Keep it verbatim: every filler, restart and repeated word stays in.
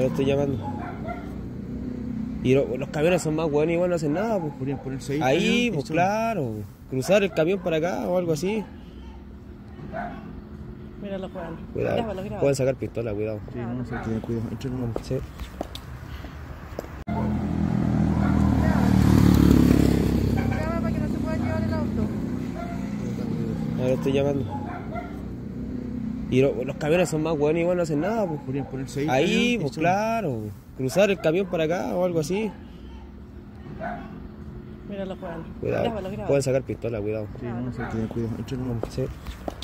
lo estoy llamando. Y lo, los camiones son más buenos y igual no hacen nada, pues. Podrían ponerse ahí. Ahí, pues claro. Cruzar el camión para acá o algo así. Mira los juegan. Cuidado. Grábalo, grábalo. Pueden sacar pistola, cuidado. Sí, no, sí, tener cuidado. Entre nomás. Sí. Graba para que no se pueda llevar el auto. Ahora lo estoy llamando. Y lo, los camiones son más buenos y igual no hacen nada, pues. Podrían ponerse ahí. Ahí, pues claro. Cruzar el camión para acá o algo así. Mira los juegan. Cuidado. Grábalo, grábalo. Pueden sacar pistola, cuidado. Sí, no, sí, tener cuidado. Entre nomás. Sí.